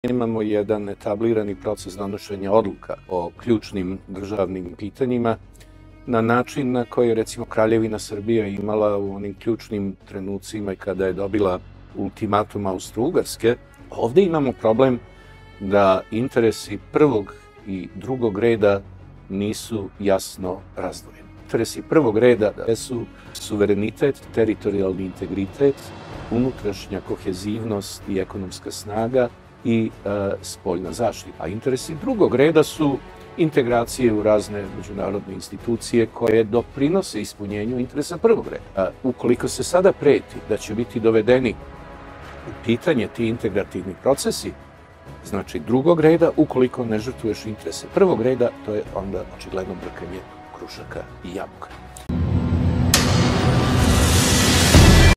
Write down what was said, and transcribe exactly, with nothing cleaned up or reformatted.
Imamo jedan etablirani proces donošenja odluka o ključnim državnim pitanjima na način na koji je recimo Kraljevina Srbija imala u onim ključnim trenucima kada je dobila ultimatum Austro-Ugarske. Ovde imamo problem da interesi prvog i drugog reda nisu jasno razdvojeni. Interesi prvog reda su suverenitet, teritorijalni integritet, unutrašnja kohezivnost i ekonomska snaga i e, spoljna zaštita. A interesi drugog reda su integracije u razne međunarodne institucije koje doprinose ispunjenju interesa prvog reda. A, ukoliko se sada preti da će biti dovedeni u pitanje ti integrativni procesi, znači drugog reda, ukoliko ne žrtvuješ interese prvog reda, to je onda očigledno brkanje krušaka i jabuka.